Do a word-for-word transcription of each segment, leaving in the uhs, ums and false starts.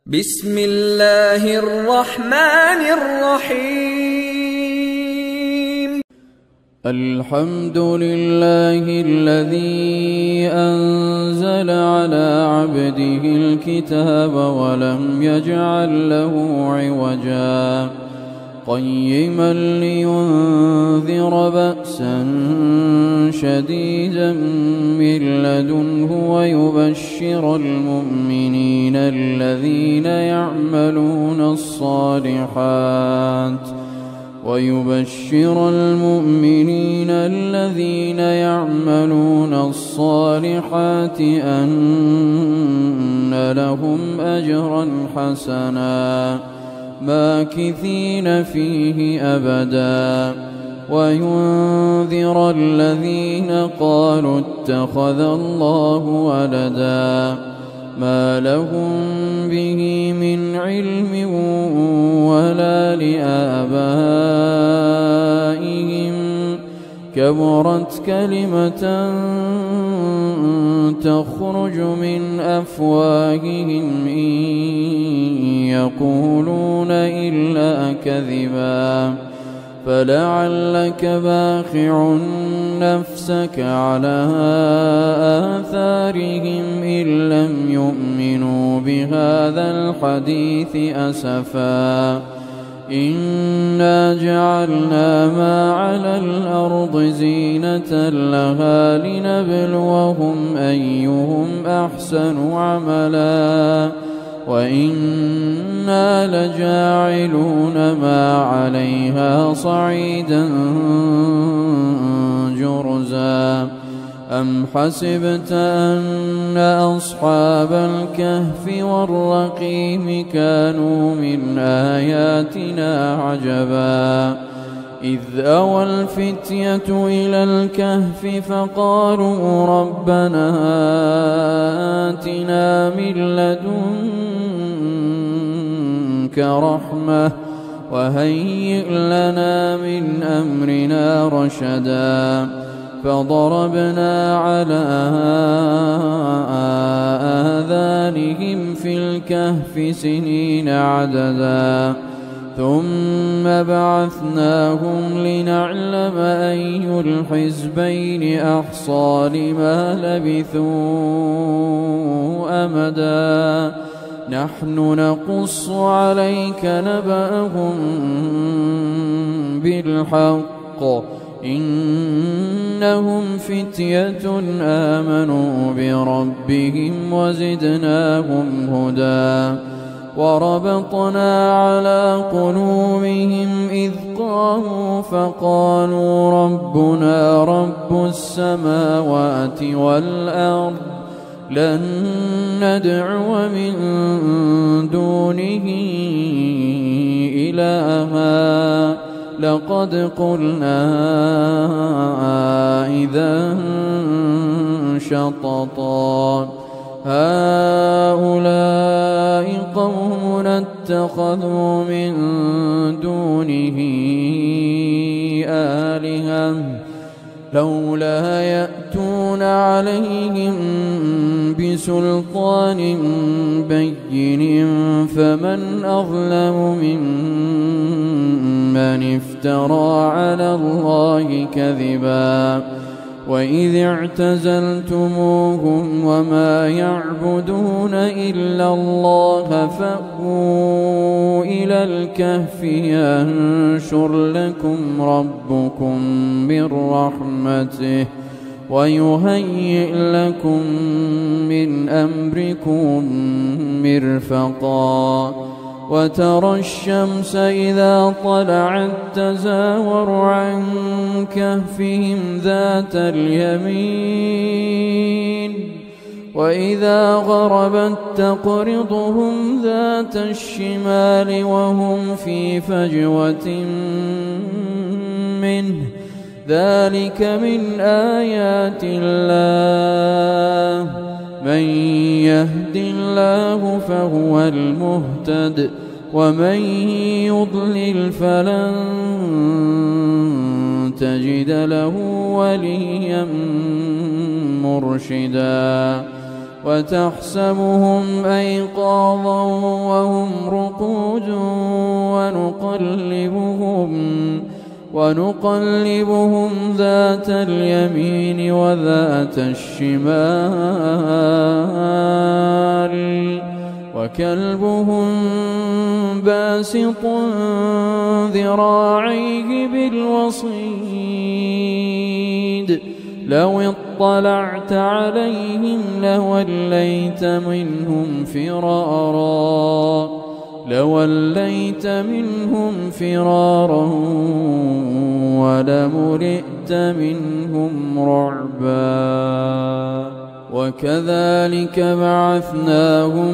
بسم الله الرحمن الرحيم. الحمد لله الذي أنزل على عبده الكتاب ولم يجعل له عوجا قيما لينذر بأسا شديدا من لدنه ويبشر المؤمنين الذين يعملون الصالحات ويبشر المؤمنين الذين يعملون الصالحات أن لهم أجرا حسنا ماكثين فيه أبدا وينذر الذين قالوا اتخذ الله ولدا ما لهم به من علم ولا لآبائهم كبرت كلمة تخرج من أفواههم إن يقولون إلا كذبا فلعلك باخع نفسك على آثارهم إن لم يؤمنوا بهذا الحديث أسفا إنا جعلنا ما على الأرض زينة لها لنبلوهم أيهم أحسن عملا وإنا لجاعلون ما عليها صعيدا جرزا أم حسبت أن أصحاب الكهف والرقيم كانوا من آياتنا عجبا إذ أوى الفتية إلى الكهف فقالوا ربنا آتنا من لدنك رحمة وهيئ لنا من أمرنا رشدا فضربنا على آذانهم في الكهف سنين عددا ثم بعثناهم لنعلم أي الحزبين أحصى لما لبثوا أمدا نحن نقص عليك نبأهم بالحق إنهم فتية آمنوا بربهم وزدناهم هدى وربطنا على قلوبهم إذ قاموا فقالوا ربنا رب السماوات والأرض لن ندعو من دونه إلها لقد قلنا إذا شططا هؤلاء قوم اتخذوا من دونه آلهة لولا يأتون عليهم بسلطان بين فمن أظلم ممن افترى على الله كذبا وإذ اعتزلتموهم وما يعبدون إلا الله فأووا إلى الكهف ينشر لكم ربكم من رحمته ويهيئ لكم من أمركم مرفقا وترى الشمس إذا طلعت تزاور عن كهفهم ذات اليمين وإذا غربت تقرضهم ذات الشمال وهم في فجوة منه ذلك من آيات الله من يهد الله فهو المهتد ومن يضلل فلن تجد له وليا مرشدا وتحسبهم أيقاظا ونقلبهم ونقلبهم ذات اليمين وذات الشمال وكلبهم باسط ذراعيه بالوصيد لو اطلعت عليهم لوليت منهم فرارا لوليت منهم فرارا ولملئت منهم رعبا وكذلك بعثناهم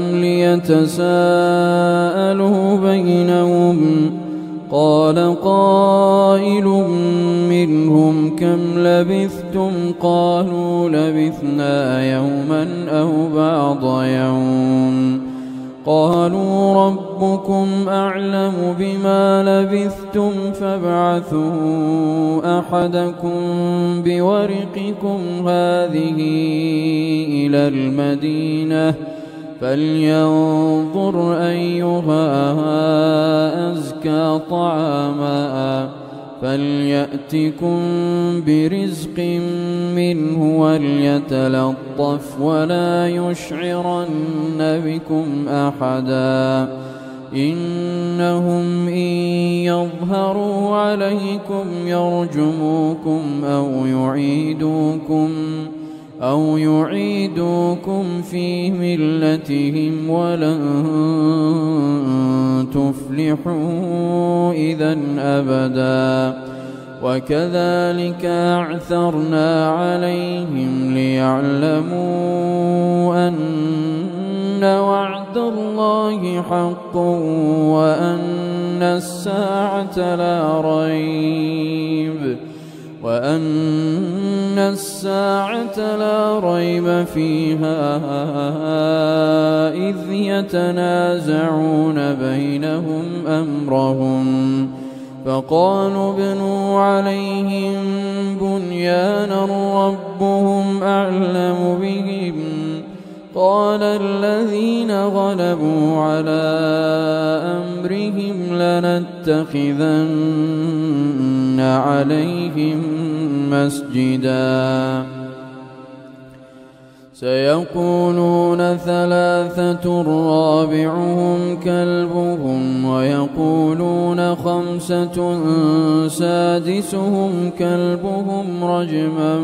ليتساءلوا بينهم قال قائل منهم كم لبثتم قالوا لبثنا يوما أو بعض يوم قالوا ربكم أعلم بما لبثتم فابعثوا أحدكم بورقكم هذه إلى المدينة فلينظر أيها أزكى طعاما فليأتكم برزق منه وليتلطف ولا يشعرن بكم أحدا إنهم إن يظهروا عليكم يرجموكم أو يعيدوكم أو يعيدوكم في ملتهم ولن تفلحوا إذا أبدا وكذلك أعثرنا عليهم ليعلموا أن وعد الله حق وأن الساعة لا ريب وأن الساعة لا ريب فيها إذ يتنازعون بينهم أمرهم فقالوا ابنوا عليهم بنيانا ربهم أعلم بهم قال الذين غلبوا على أمرهم لنتخذن عليهم مسجدا سيقولون ثلاثة رابعهم كلبهم ويقولون خمسة سادسهم كلبهم رجما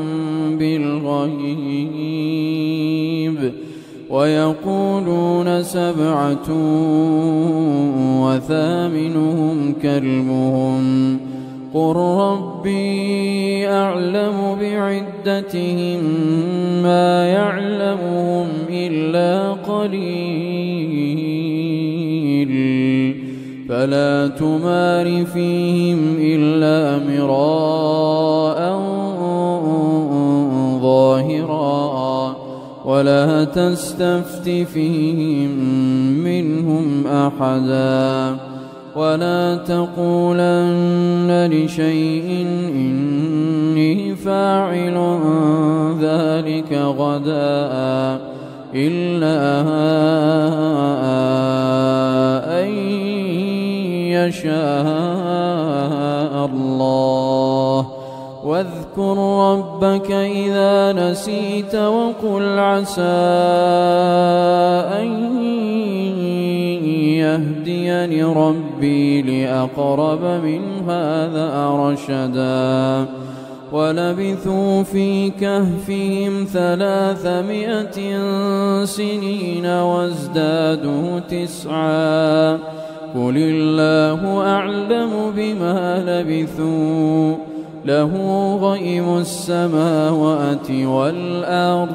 بالغيب ويقولون سبعة وثامنهم كلبهم قل ربي أعلم بعدتهم ما يعلمهم إلا قليل فلا تمار فيهم إلا مراء ظاهرا ولا تستفت فيهم منهم أحدا ولا تقولن لشيء إني فاعل ذلك غدا إلا أن يشاء الله واذكر ربك إذا نسيت وقل عسى أن يهديني ربي لأقرب من هذا رشدا ولبثوا في كهفهم ثلاثمائة سنين وازدادوا تسعا قل الله أعلم بما لبثوا له غيب السماوات والأرض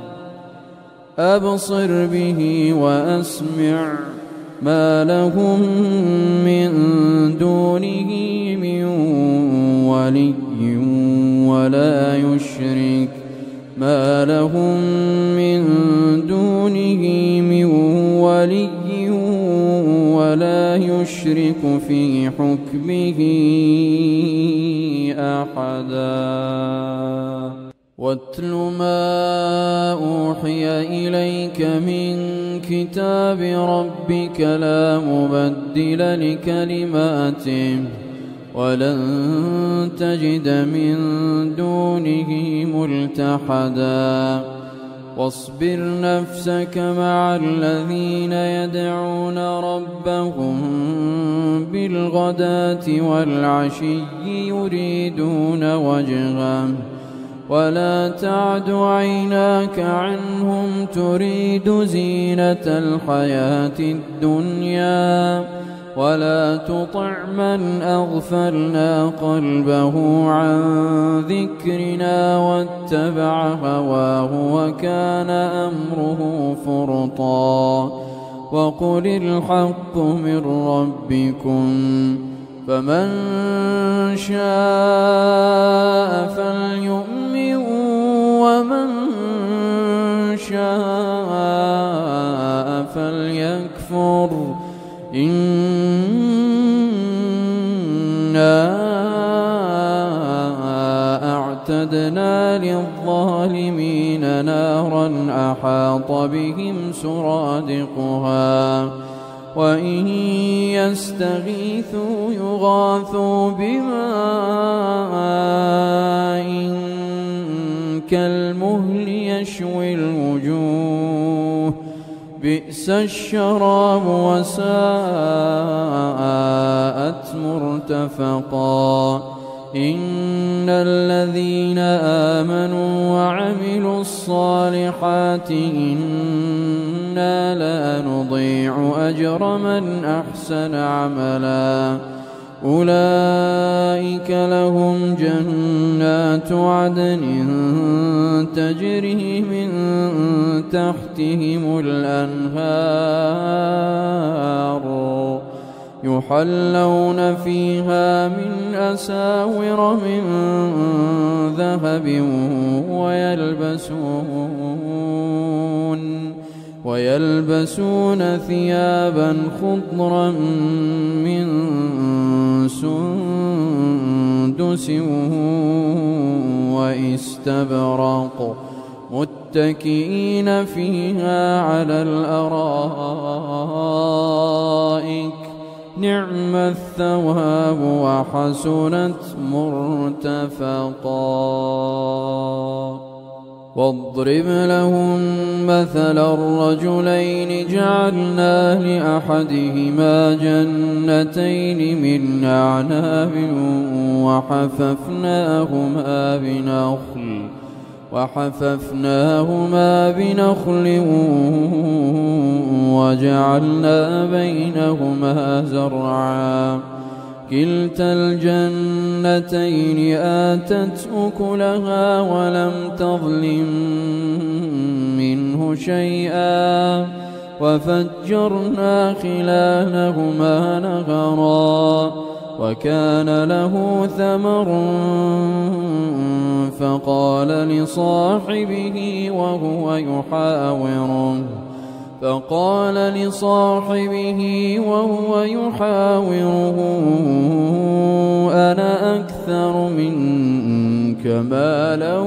أبصر به وأسمع ما لهم من دونه من ولي ولا يشرك ما لهم من دونه من ولي ولا يشرك في حكمه أحدا. واتل ما أوحي إليك من كتاب ربك لا مبدل لكلماته ولن تجد من دونه ملتحدا واصبر نفسك مع الذين يدعون ربهم بالغداة والعشي يريدون وجهه ولا تعد عيناك عنهم تريد زينة الحياة الدنيا ولا تطع من أغفلنا قلبه عن ذكرنا واتبع هواه وكان أمره فرطا وقل الحق من ربكم فمن شاء فليؤمن ومن شاء فليكفر إنا أعتدنا للظالمين نارا أحاط بهم سرادقها وإن يستغيثوا يغاثوا بماء كالمهل يشوي الوجوه بئس الشراب وساءت مرتفقا إن الذين آمنوا وعملوا الصالحات إنا لا نضيع أجر من أحسن عملا أولئك لهم جنات عدن تجري من تحتهم الأنهار يحلون فيها من أساور من ذهب ويلبسون ويلبسون ثيابا خضرا من سندس واستبرق متكئين فيها على الأرائك نعم الثواب وحسنت مرتفقا واضرب لهم مثل الرجلين جعلنا لأحدهما جنتين من أعناب وحففناهما بنخل وحففناهما بنخل وجعلنا بينهما زرعا كلتا الجنتين آتت أكلها ولم تظلم منه شيئا وفجرنا خلالهما نهرا وكان له ثمر فقال لصاحبه وهو يحاوره فقال لصاحبه وهو يحاوره أنا أكثر منك مالا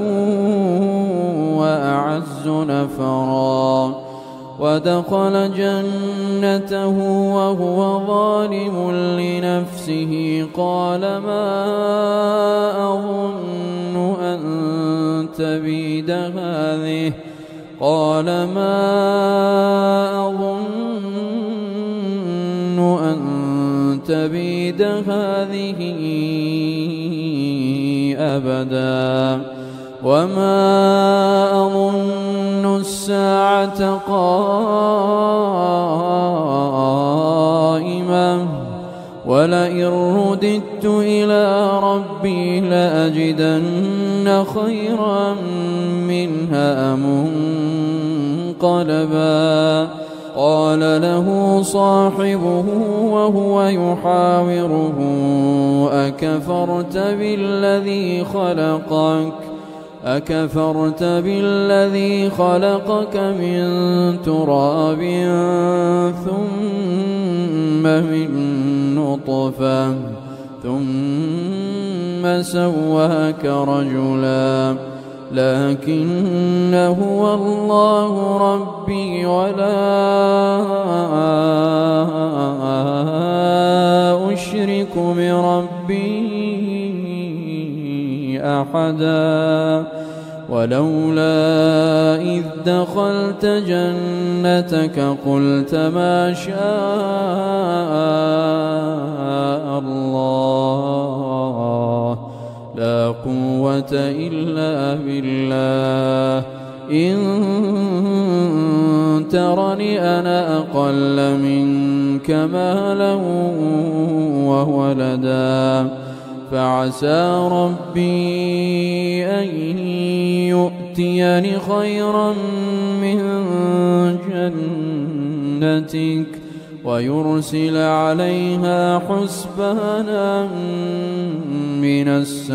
وأعز نفرا ودخل جنته وهو ظالم لنفسه قال ما أظن أن تبيد هذه قال ما أظن أن تبيد هذه أبدا وما أظن الساعة قائمة ولئن رددت إلى ربي لأجدن خيرا منها منقلبا قال له صاحبه وهو يحاوره أكفرت بالذي خلقك أكفرت بالذي خلقك من تراب ثم من نطفة ثم سواك رجلا لكن هو الله ربي ولا أشرك بربي أحدا ولولا إذ دخلت جنتك قلت ما شاء الله لا قوة إلا بالله إن ترني أنا أقل منك مالا وولدا فعسى ربي أن يؤتيني خيرا من جنتك ويرسل عليها حسبانا من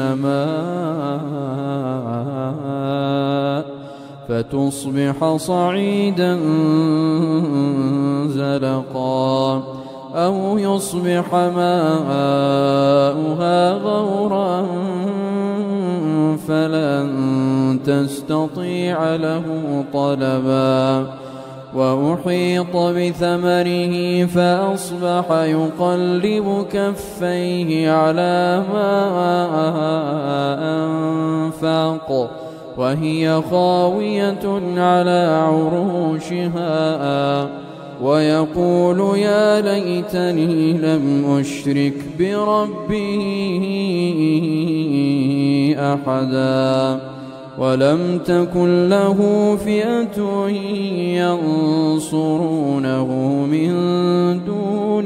السماء فتصبح صعيدا زلقا أو يصبح ماؤها غورا فلن تستطيع له طلبا وأحيط بثمره فأصبح يقلب كفيه على ما أنفق وهي خاوية على عروشها ويقول يا ليتني لم أشرك بربي أحدا ولم تكن له فئة ينصرونه من دون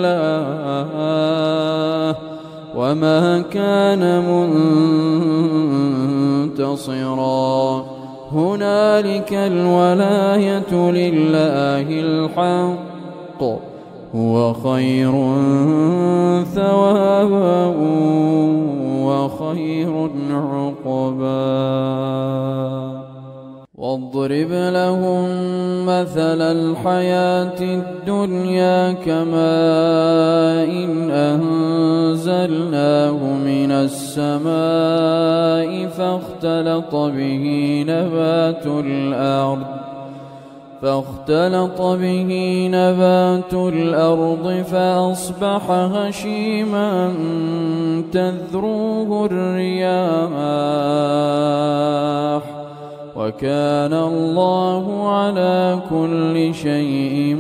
الله وما كان منتصرا هنالك الولاية لله الحق هو خير ثوابا وخير عقبا واضرب لهم مثل الحياة الدنيا كماء إن أنزلناه من السماء فاختلط به نبات الأرض فاختلط به نبات الأرض فأصبح هشيما تذروه الرياح وكان الله على كل شيء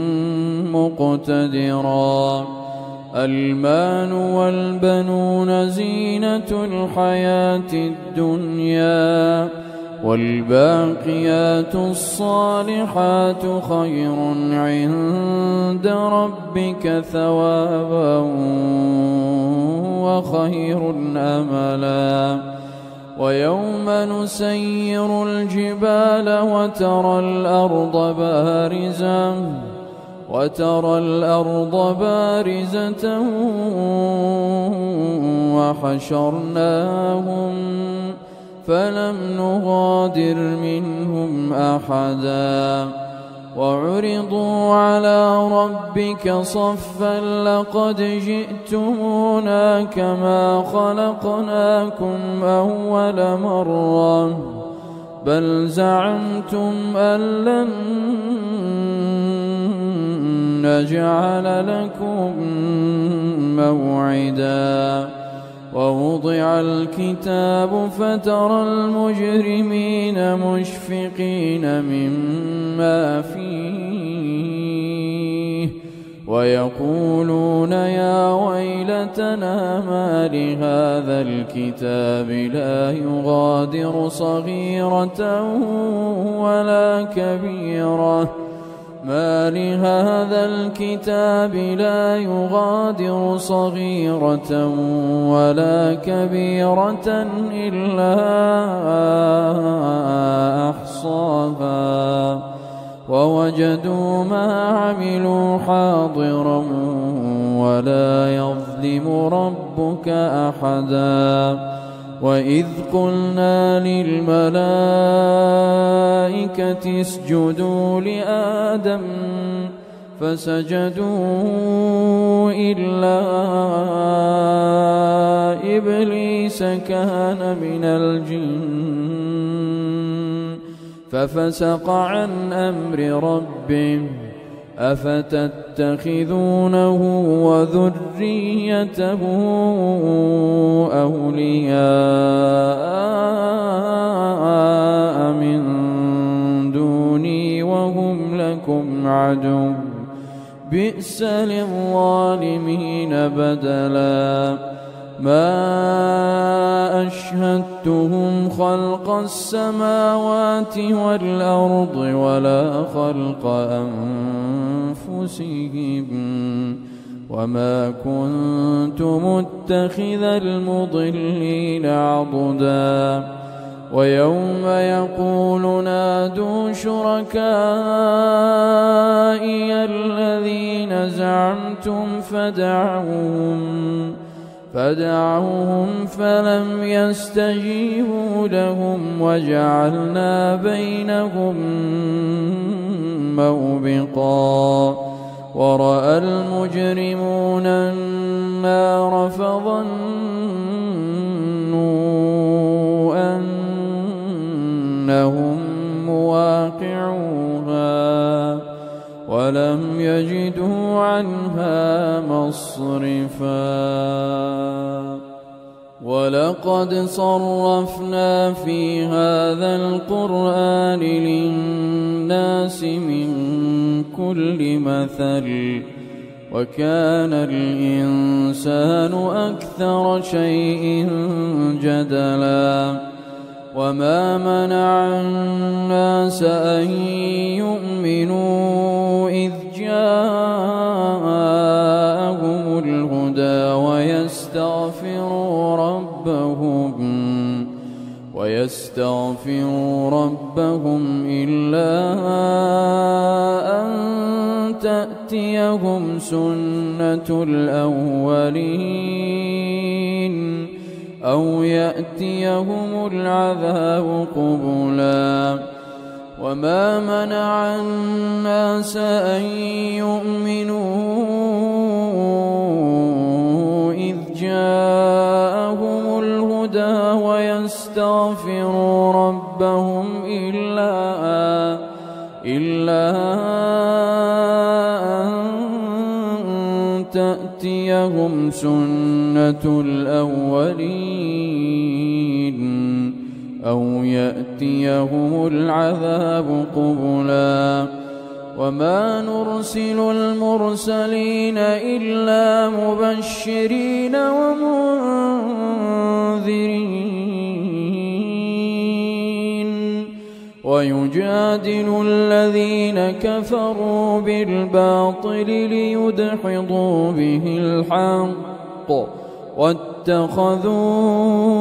مقتدرا المال والبنون زينة الحياة الدنيا والباقيات الصالحات خير عند ربك ثوابا وخير أملا ويوم نسير الجبال وترى الأرض بارزة وترى الأرض بارزة وحشرناهم فلم نغادر منهم أحدا وعرضوا على ربك صفا لقد جئتمونا كما خلقناكم أول مرة بل زعمتم أن لن نجعل لكم موعدا ووضع الكتاب فترى المجرمين مشفقين مما فيه ويقولون يا ويلتنا ما لهذا الكتاب لا يغادر صغيرة ولا كبيرة ما لهذا الكتاب لا يغادر صغيرة ولا كبيرة إلا أحصاها ووجدوا ما عملوا حاضرا ولا يظلم ربك أحدا وإذ قلنا للملائكة اسجدوا لآدم فسجدوا إلا إبليس كان من الجن ففسق عن أمر ربه أفتتخذونه وذريته أولياء من دوني وهم لكم عدو بئس للظالمين بدلا ما أشهدتهم خلق السماوات والأرض ولا خلق أنفسهم وما كنت متخذ المضلين عضدا ويوم يقول نادوا شركائي الذين زعمتم فدعوهم فدعوهم فلم يستجيبوا لهم وجعلنا بينهم موبقا ورأى المجرمون النار فظنوا أنهم مواقعوها ولم يجدوا عنها مصرفا ولقد صرفنا في هذا القرآن للناس من كل مثل وكان الإنسان أكثر شيء جدلا وما منع الناس أن يؤمنوا إذ جاءهم الهدى ويستغفروا ربهم ويستغفروا ربهم إلا أن تأتيهم سنة الأولين أو يأتيهم العذاب قبلا وما منع الناس أن يؤمنوا إذ جاءهم الهدى ويستغفروا ربهم إلا إلا أن تأتيهم سنة الأولين أو يأتيهم العذاب قبلا وما نرسل المرسلين إلا مبشرين ومنذرين ويجادل الذين كفروا بالباطل ليدحضوا به الحق واتخذوا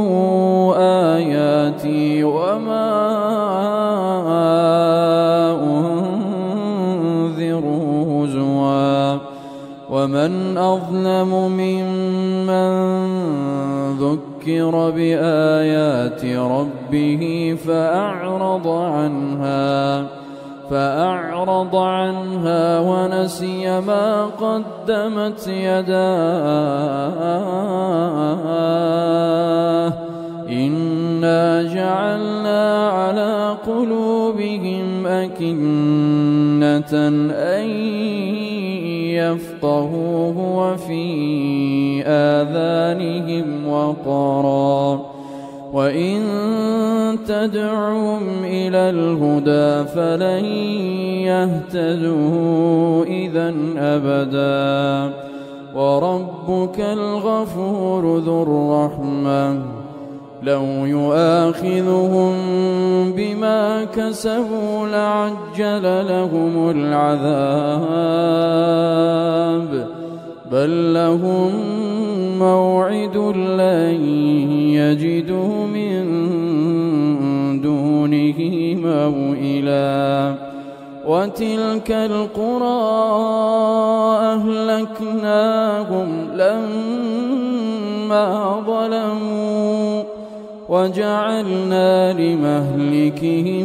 آياتي وما أنذروا هزوا ومن أظلم ممن ذكر بآيات ربه فأعرض عنها فأعرض عنها ونسي ما قدمت يداه إنا جعلنا على قلوبهم أكنة أن يفقهوه وفي آذانهم وقرا وإن تدعهم إلى الهدى فلن يهتدوا إذا أبدا وربك الغفور ذو الرحمة لو يؤاخذهم بما كسبوا لعجل لهم العذاب بل لهم موعد لن يجدوا من دونه موئلا وتلك القرى أهلكناهم لما ظلموا وجعلنا لمهلكهم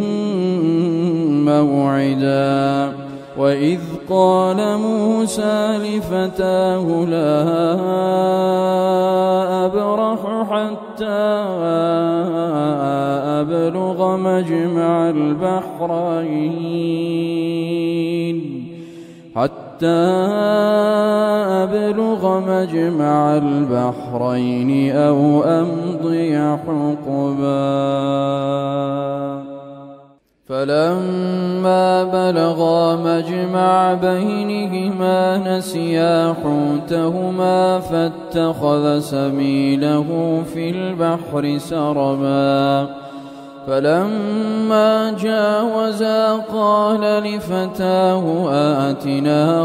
موعدا وإذ قال موسى لفتاه لا أبرح حتى أبلغ مجمع البحرين حتى أبلغ مجمع البحرين أو أمضي حقبا. فلما بلغا مجمع بينهما نسيا حوتهما فاتخذ سبيله في البحر سربا. فلما جاوزا قال لفتاه آتنا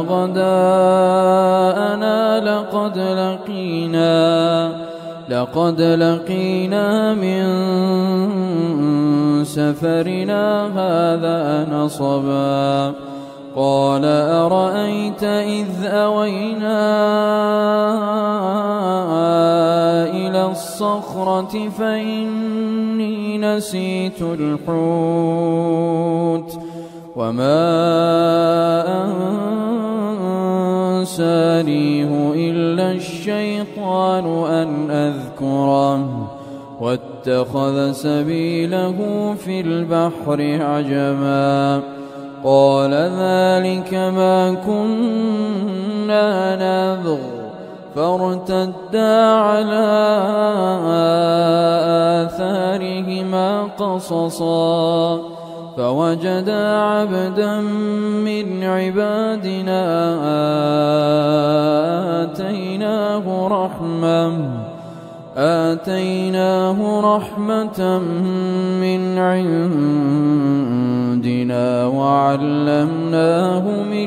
غداءنا لقد لقينا لقد لقينا من سفرنا هذا نصبا. قال أرأيت إذ أوينا إلى الصخرة فإني نسيت الحوت وما أنسانيه إلا الشيطان أن أذكره واتخذ سبيله في البحر عجبا. قال ذلك ما كنا نبغ فارتدا على آثارهما قصصا. فوجدا عبدا من عبادنا آتيناه رحمة آتيناه رحمة من عندنا وعلمناه من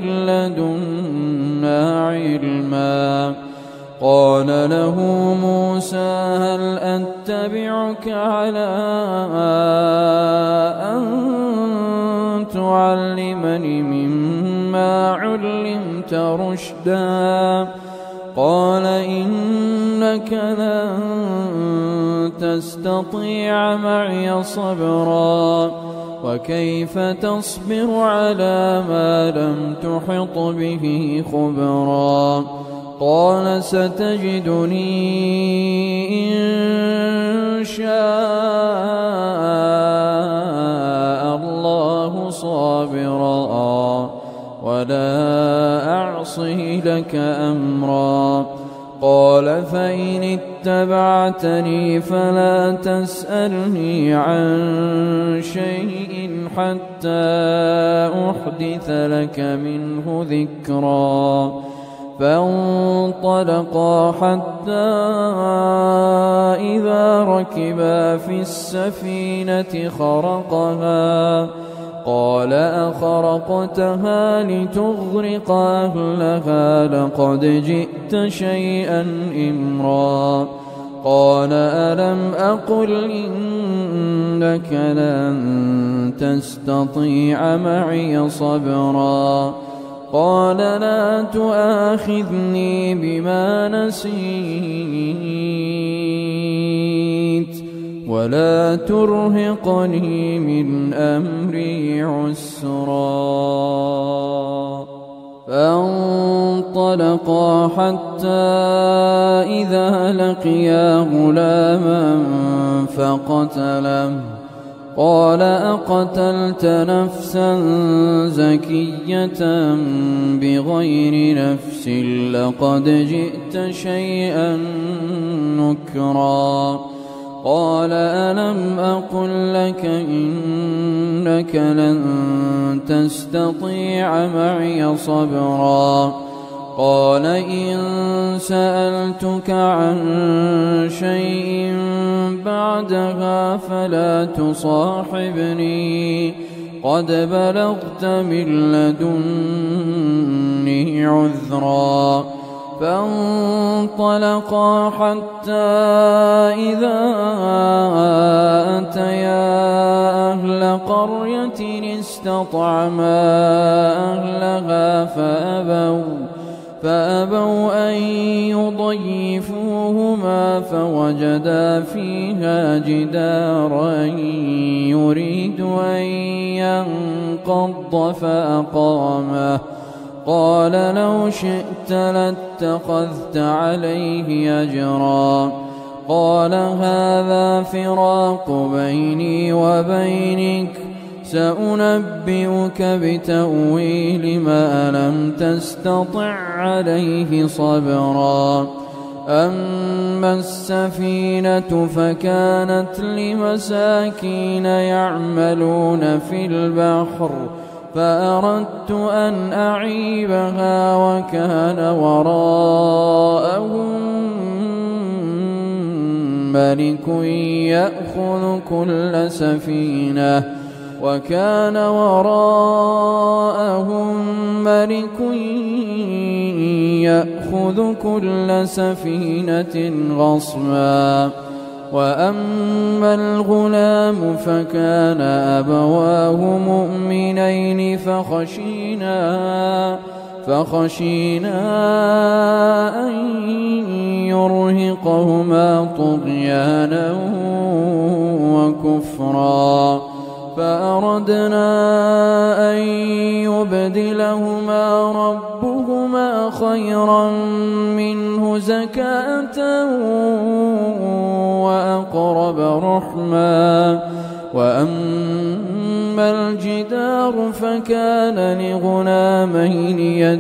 لدنا علما. قال له موسى هل أتبعك على أن تعلمني مما علمت رشدا؟ قال إنك لن تستطيع معي صبرا وكيف تصبر على ما لم تحط به خبرا. قال ستجدني إن شاء الله صابرا ولا أعصي لك أمرا. قال فإن اتبعتني فلا تسألني عن شيء حتى أحدث لك منه ذكرا. فانطلقا حتى إذا ركبا في السفينة خرقها قال أخرقتها لتغرق أهلها لقد جئت شيئا إمرا. قال ألم أقل إنك لن تستطيع معي صبرا. قال لا تؤاخذني بما نسيت ولا ترهقني من أمري عسرا. فانطلقا حتى إذا لقيا غلاما فقتله. قال أقتلت نفسا زكية بغير نفس لقد جئت شيئا نكرا. قال ألم أقل لك إنك لن تستطيع معي صبرا. قال إن سألتك عن شيء بعدها فلا تصاحبني قد بلغت من لدني عذرا. فانطلقا حتى إذا أتيا أهل قرية استطعما أهلها فأبوا فأبوا أن يضيفوهما فوجدا فيها جدارا يريد أن ينقض فأقامه. قال لو شئت لاتخذت عليه أجرا. قال هذا فراق بيني وبينك سأنبئك بتأويل ما لم تستطع عليه صبرا أما السفينة فكانت لمساكين يعملون في البحر فأردت أن أعيبها وكان وراءهم ملك يأخذ كل سفينة وكان وراءهم ملك يأخذ كل سفينة غصبا وأما الغلام فكان أبواه مؤمنين فخشينا فخشينا أن يرهقهما طغيانا وكفرا فأردنا أن يبدلهما ربهما خيرا منه زكاة وأقرب رحما وأما الجدار فكان لغلامين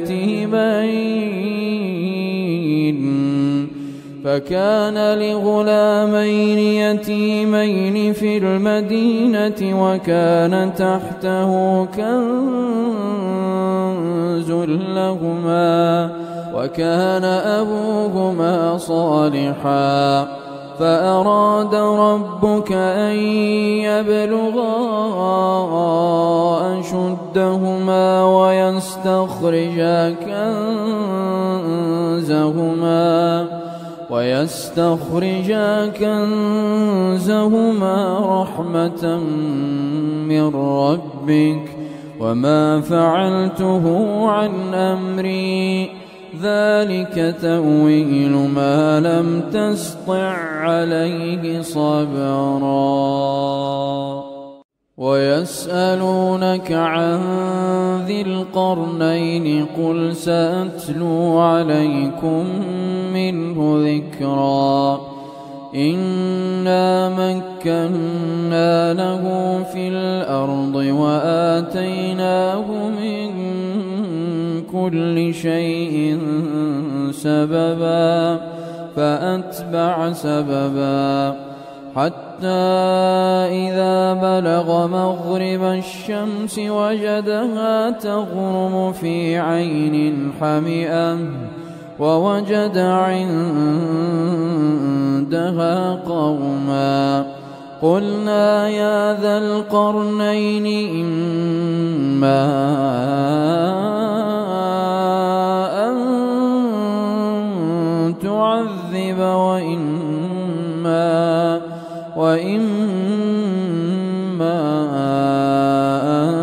يتيمين فكان لغلامين يتيمين في المدينة وكان تحته كنز لهما وكان أبوهما صالحا فأراد ربك أن يبلغا أشدهما ويستخرجا كنزهما ويستخرجا كنزهما رحمة من ربك وما فعلته عن أمري ذلك تأويل ما لم تسطع عليه صبرا ويسألونك عن ذي القرنين قل سأتلو عليكم منه ذكرا إنا مكنا له في الأرض وآتيناه من كل شيء سببا فأتبع سببا حتى إذا بلغ مغرب الشمس وجدها تغرب في عين حمئة ووجد عندها قوما قلنا يا ذا القرنين إما أن تعذب وإما وإما أن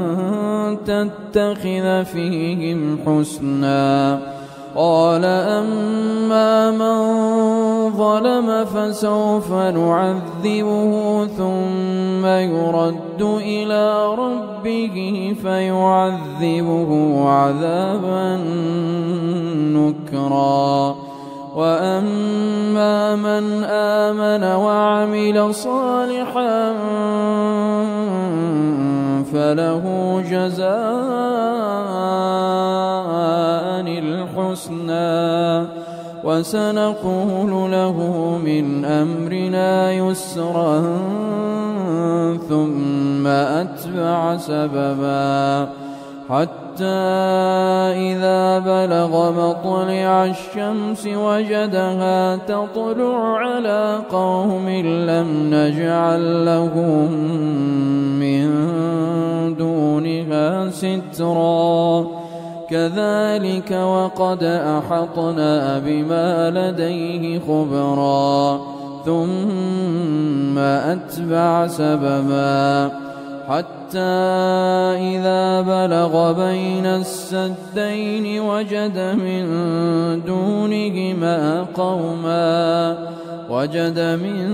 تتخذ فيهم حسنا قال أما من ظلم فسوف نعذبه ثم يرد إلى ربه فيعذبه عذابا نكرا وأما من آمن وعمل صالحا فله جزاء الحسنى وسنقول له من أمرنا يسرا ثم أتبع سببا حتى إذا بلغ مطلع الشمس وجدها تطلع على قوم لم نجعل لهم من دونها سترا كذلك وقد أحطنا بما لديه خبرا ثم أتبع سببا حتى إذا بلغ بين السدين وجد من دونهما قوما وجد من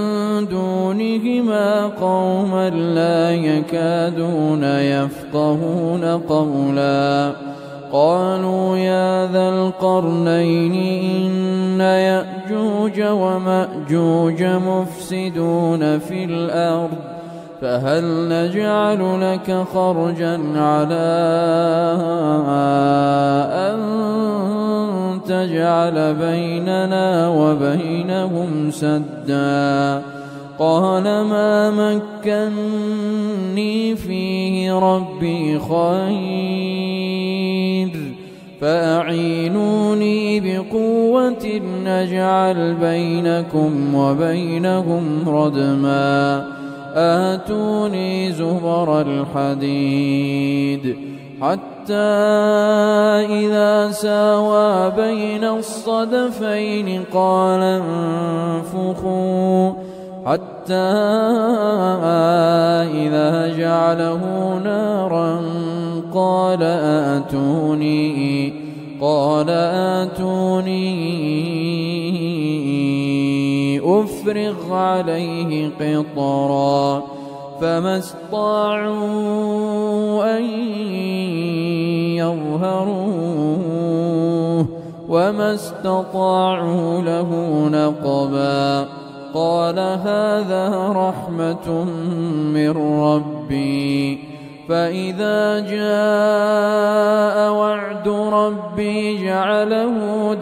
دونهما قوما لا يكادون يفقهون قولا قالوا يا ذا القرنين إن يأجوج ومأجوج مفسدون في الأرض فهل نجعل لك خرجا على أن تجعل بيننا وبينهم سدا قال ما مكني فيه ربي خير فأعينوني بقوة نجعل بينكم وبينهم ردما آتوني زبر الحديد حتى إذا ساوى بين الصدفين قال انفخوا حتى إذا جعله نارا قال آتوني قال آتوني أفرغ عليه قطرا فما استطاعوا أن يظهروه وما استطاعوا له نقبا قال هذا رحمة من ربي فإذا جاء وعد ربي جعله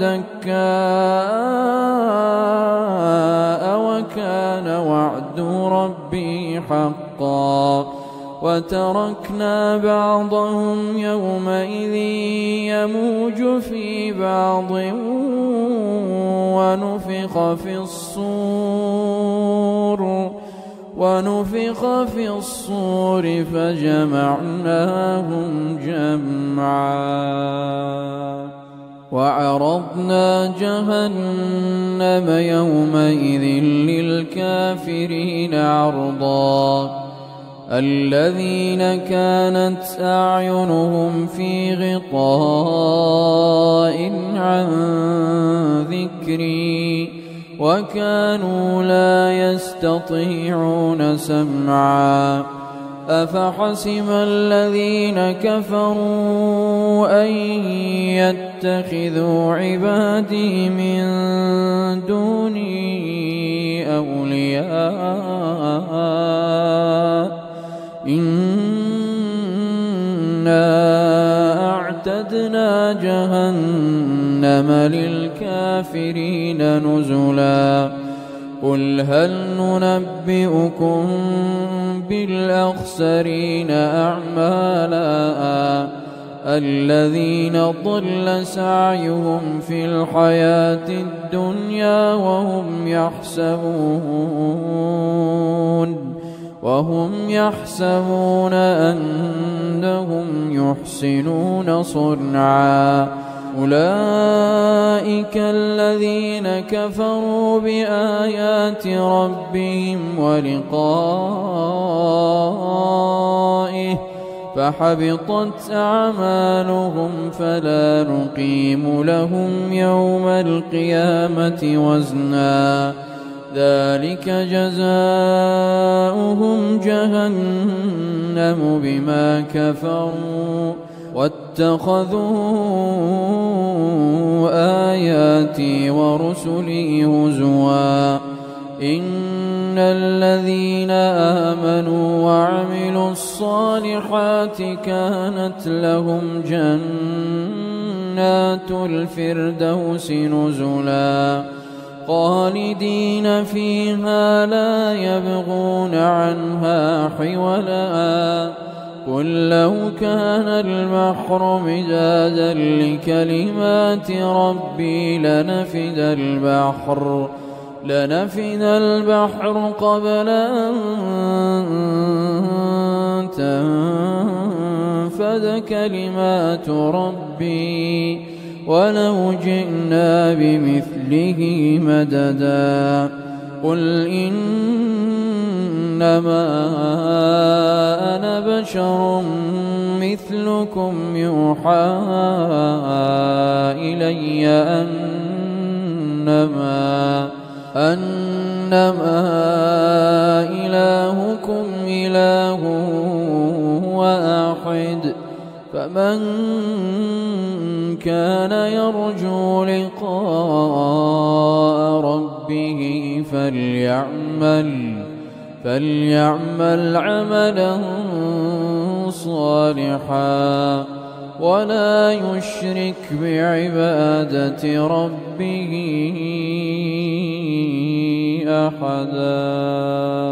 دكاء وكان وعد ربي حقا وتركنا بعضهم يومئذ يموج في بعض ونفخ في الصور ونفخ في الصور فجمعناهم جمعا وعرضنا جهنم يومئذ للكافرين عرضا الذين كانت أعينهم في غطاء عن ذكري وكانوا لا يستطيعون سمعا أفحسب الذين كفروا أن يتخذوا عبادي من دوني أولياء إنا أعتدنا جهنم للكافرين نزلا قل هل ننبئكم بالأخسرين أعمالا الذين ضل سعيهم في الحياة الدنيا وهم يحسبون وهم يحسبون أنهم يحسنون صنعا أولئك الذين كفروا بآيات ربهم ولقائه فحبطت أعمالهم فلا نقيم لهم يوم القيامة وزنا ذلك جزاؤهم جهنم بما كفروا واتخذوا آياتي ورسلي هزوا إن الذين آمنوا وعملوا الصالحات كانت لهم جنات الفردوس نزلا خالدين فيها لا يبغون عنها حولا قل لو كان البحر مدادا لكلمات ربي لنفد البحر لنفد البحر قبل أن تنفد كلمات ربي ولو جئنا بمثله مددا قل إنما أنا بشر مثلكم يوحى إلي أنما أنما إلهكم إله واحد فمن كان يرجو لقاء ربه فليعمل فليعمل عملا صالحا ولا يشرك بعبادة ربه أحدا.